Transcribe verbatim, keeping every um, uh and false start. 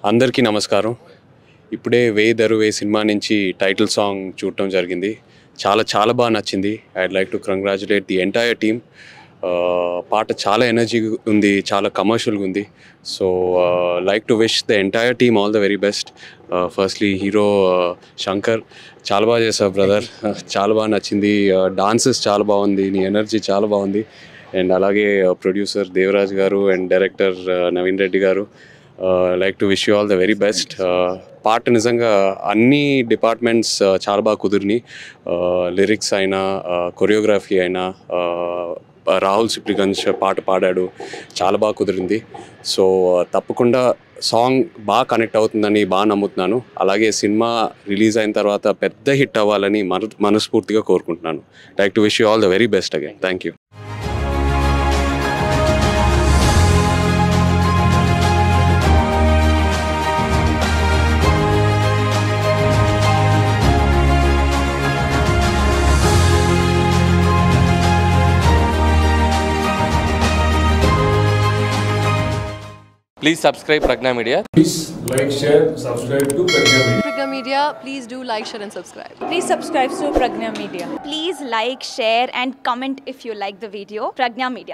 అందరికీ నమస్కారం. ఇప్పుడే వేదరువే సినిమా నుంచి టైటిల్ సాంగ్ చూడటం జరిగింది. చాలా చాలా బాగా నచ్చింది. I'd like to congratulate the entire team. పాట చాలా ఎనర్జీ ఉంది, చాలా కమర్షియల్గా ఉంది. So like to wish the entire team all the very best. Firstly hero Shankar, చాలా బాగా చేశావు బ్రదర్, చాలా బాగా నచ్చింది. డాన్సెస్ చాలా బాగుంది, నీ ఎనర్జీ చాలా బాగుంది. అండ్ అలాగే ప్రొడ్యూసర్ దేవరాజ్ గారు అండ్ డైరెక్టర్ నవీన్ రెడ్డి గారు, like to wish you all the very best. పాట నిజంగా అన్ని డిపార్ట్మెంట్స్ చాలా బాగా కుదిరినాయి. లిరిక్స్ అయినా, కొరియోగ్రఫీ అయినా, రాహుల్ సిప్లిగంజ్ పాట పాడాడు, చాలా బాగా కుదిరింది. సో తప్పకుండా సాంగ్ బాగా కనెక్ట్ అవుతుందని బాగా నమ్ముతున్నాను. అలాగే సినిమా రిలీజ్ అయిన తర్వాత పెద్ద హిట్ అవ్వాలని మన మనస్ఫూర్తిగా కోరుకుంటున్నాను. Like to wish you all the very best again. Thank you. Please subscribe Pregnya Media. Please like, share, subscribe to Pregnya Media. Pregnya Media, please do like, share and subscribe. Please subscribe to Pregnya Media. Please like, share and comment if you like the video. Pregnya Media.